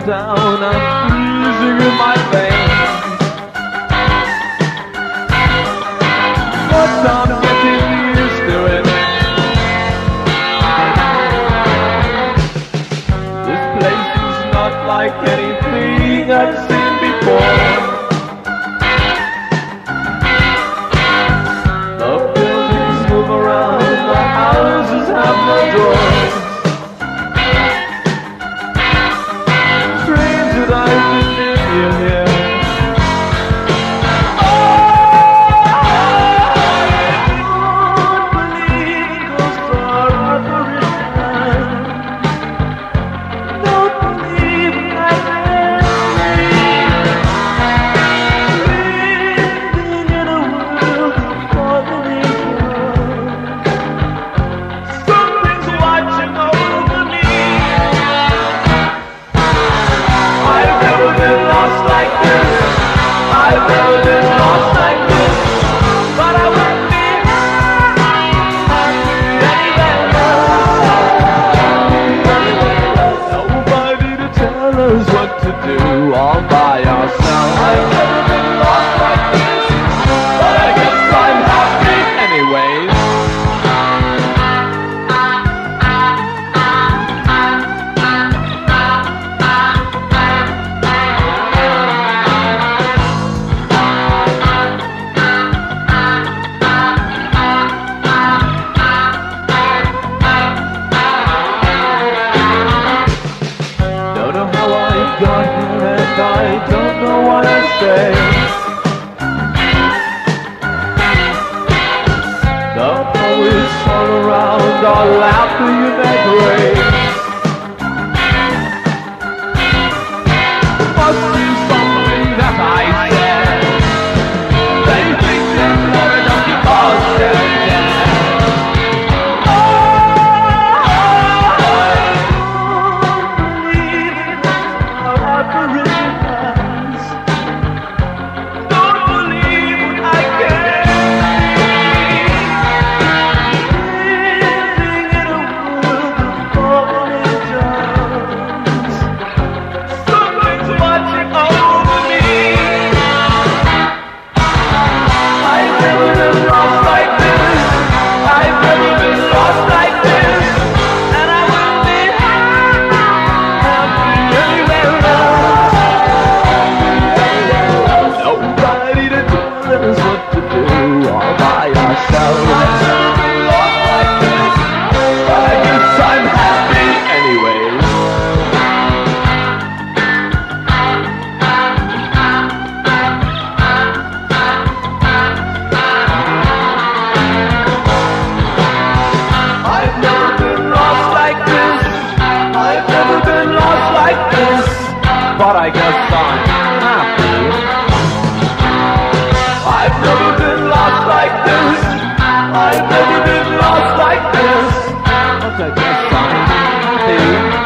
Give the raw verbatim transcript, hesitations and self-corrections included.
down and freezing in my veins. But I'm getting used to it. This place is not like anything I've seen before. The buildings move around, the houses have no doors. Strange that I've been near you here. Oh, I don't believe ghosts are apparitions. Don't believe I can living in a world of fallen angels. Something's watching over me. I've never been lost like this. I've never been lost like this. But I wouldn't be happy anywhere else. Nobody to tell us what to do all by ourselves. I've never been lost like this. But I guess I'm happy anyways. Don't know how I got here and I don't know what I say. The poets all around are laughing in their graves. Must be something that I said. They think they're Florida because they're dead. Oh, apparitions. Don't believe what I can see. Living in a world of fallen angels. Something's watching over me. I've never been lost like this. I've never been lost like this. And I wouldn't be happy anywhere else. Nobody to tell us what to do all by ourselves. I've never been lost like this, but I guess I'm happy anyways. I've never been lost like this. I've never been lost like this, but I guess I'm happy. I've never been lost like this. I've never been lost like this, but I guess I'm happy.